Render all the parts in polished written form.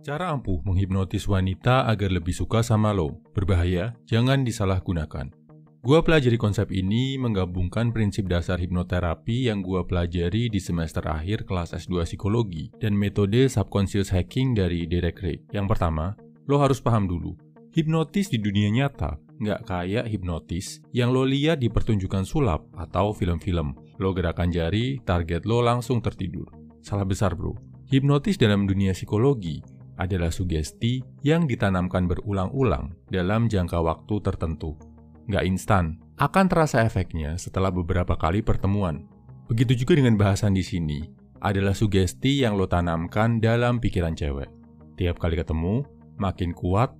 Cara ampuh menghipnotis wanita agar lebih suka sama lo. Berbahaya, jangan disalahgunakan. Gua pelajari konsep ini menggabungkan prinsip dasar hipnoterapi yang gua pelajari di semester akhir kelas S2 psikologi dan metode subconscious hacking dari Derek Ray. Yang pertama, lo harus paham dulu. Hipnotis di dunia nyata nggak kayak hipnotis yang lo lihat di pertunjukan sulap atau film-film. Lo gerakan jari, target lo langsung tertidur. Salah besar bro. Hipnotis dalam dunia psikologi adalah sugesti yang ditanamkan berulang-ulang dalam jangka waktu tertentu. Nggak instan, akan terasa efeknya setelah beberapa kali pertemuan. Begitu juga dengan bahasan di sini, adalah sugesti yang lo tanamkan dalam pikiran cewek. Tiap kali ketemu, makin kuat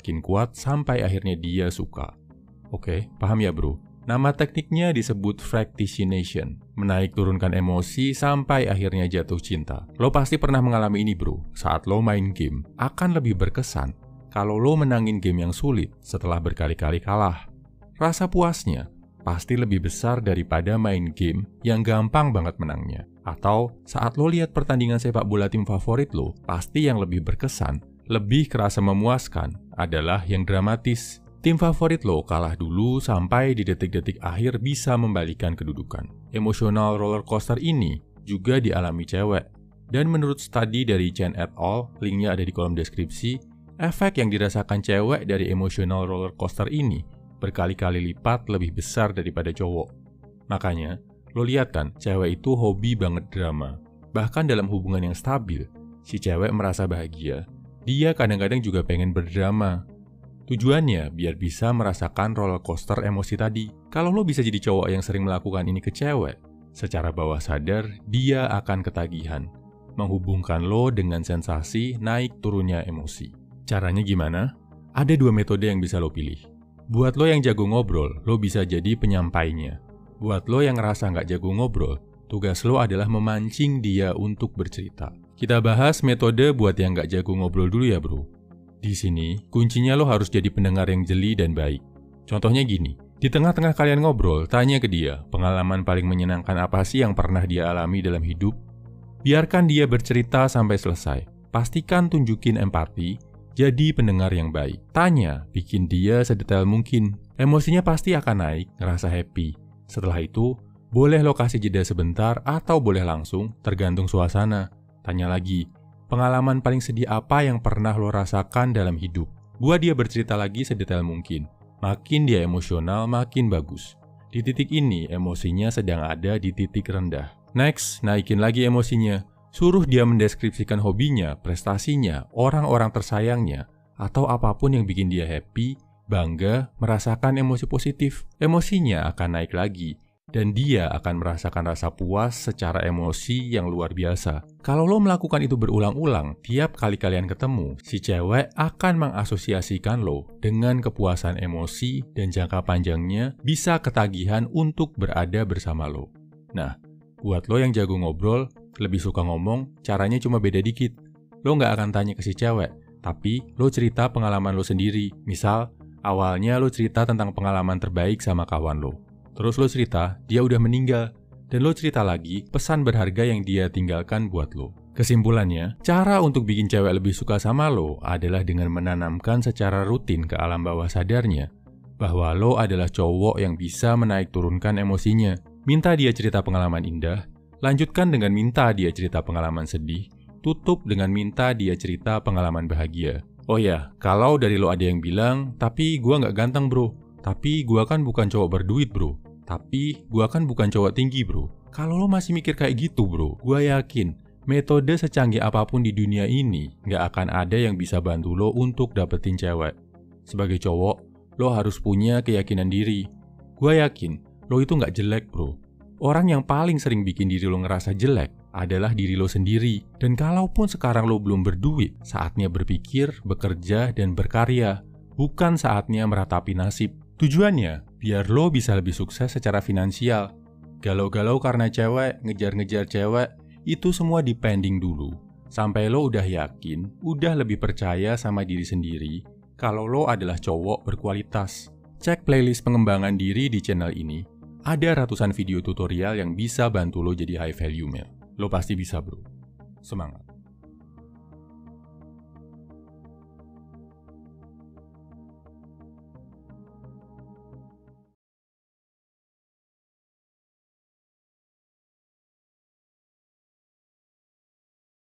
sampai akhirnya dia suka. Oke, paham ya bro? Nama tekniknya disebut fractionation, menaik turunkan emosi sampai akhirnya jatuh cinta. Lo pasti pernah mengalami ini bro, saat lo main game. Akan lebih berkesan kalau lo menangin game yang sulit setelah berkali-kali kalah. Rasa puasnya pasti lebih besar daripada main game yang gampang banget menangnya. Atau saat lo lihat pertandingan sepak bola tim favorit lo, pasti yang lebih berkesan, lebih kerasa memuaskan adalah yang dramatis. Tim favorit lo kalah dulu sampai di detik-detik akhir bisa membalikan kedudukan. Emosional roller coaster ini juga dialami cewek. Dan menurut studi dari Chen et al., linknya ada di kolom deskripsi, efek yang dirasakan cewek dari emosional roller coaster ini berkali-kali lipat lebih besar daripada cowok. Makanya, lo lihat kan, cewek itu hobi banget drama. Bahkan dalam hubungan yang stabil, si cewek merasa bahagia. Dia kadang-kadang juga pengen berdrama. Tujuannya biar bisa merasakan roller coaster emosi tadi. Kalau lo bisa jadi cowok yang sering melakukan ini ke cewek, secara bawah sadar dia akan ketagihan, menghubungkan lo dengan sensasi naik turunnya emosi. Caranya gimana? Ada 2 metode yang bisa lo pilih. Buat lo yang jago ngobrol, lo bisa jadi penyampainya. Buat lo yang ngerasa nggak jago ngobrol, tugas lo adalah memancing dia untuk bercerita. Kita bahas metode buat yang nggak jago ngobrol dulu ya bro. Di sini, kuncinya lo harus jadi pendengar yang jeli dan baik. Contohnya gini, di tengah-tengah kalian ngobrol, tanya ke dia, pengalaman paling menyenangkan apa sih yang pernah dia alami dalam hidup? Biarkan dia bercerita sampai selesai. Pastikan tunjukin empati, jadi pendengar yang baik. Tanya, bikin dia sedetail mungkin. Emosinya pasti akan naik, ngerasa happy. Setelah itu, boleh lo kasih jeda sebentar atau boleh langsung, tergantung suasana. Tanya lagi, pengalaman paling sedih apa yang pernah lo rasakan dalam hidup? Buat dia bercerita lagi sedetail mungkin. Makin dia emosional, makin bagus. Di titik ini, emosinya sedang ada di titik rendah. Next, naikin lagi emosinya. Suruh dia mendeskripsikan hobinya, prestasinya, orang-orang tersayangnya, atau apapun yang bikin dia happy, bangga, merasakan emosi positif. Emosinya akan naik lagi. Dan dia akan merasakan rasa puas secara emosi yang luar biasa. Kalau lo melakukan itu berulang-ulang, tiap kali kalian ketemu, si cewek akan mengasosiasikan lo dengan kepuasan emosi dan jangka panjangnya bisa ketagihan untuk berada bersama lo. Nah, buat lo yang jago ngobrol, lebih suka ngomong, caranya cuma beda dikit. Lo nggak akan tanya ke si cewek, tapi lo cerita pengalaman lo sendiri. Misal, awalnya lo cerita tentang pengalaman terbaik sama kawan lo. Terus lo cerita, dia udah meninggal. Dan lo cerita lagi pesan berharga yang dia tinggalkan buat lo. Kesimpulannya, cara untuk bikin cewek lebih suka sama lo adalah dengan menanamkan secara rutin ke alam bawah sadarnya bahwa lo adalah cowok yang bisa menaik turunkan emosinya. Minta dia cerita pengalaman indah, lanjutkan dengan minta dia cerita pengalaman sedih, tutup dengan minta dia cerita pengalaman bahagia. Oh ya, kalau dari lo ada yang bilang, tapi gua nggak ganteng bro. Tapi gua kan bukan cowok berduit bro. Tapi gua kan bukan cowok tinggi bro. Kalau lo masih mikir kayak gitu bro, gua yakin metode secanggih apapun di dunia ini nggak akan ada yang bisa bantu lo untuk dapetin cewek. Sebagai cowok, lo harus punya keyakinan diri. Gua yakin lo itu nggak jelek bro. Orang yang paling sering bikin diri lo ngerasa jelek adalah diri lo sendiri. Dan kalaupun sekarang lo belum berduit, saatnya berpikir, bekerja, dan berkarya. Bukan saatnya meratapi nasib. Tujuannya, biar lo bisa lebih sukses secara finansial. Galau-galau karena cewek, ngejar-ngejar cewek, itu semua dipending dulu. Sampai lo udah yakin, udah lebih percaya sama diri sendiri, kalau lo adalah cowok berkualitas. Cek playlist pengembangan diri di channel ini. Ada ratusan video tutorial yang bisa bantu lo jadi high value male. Lo pasti bisa bro. Semangat!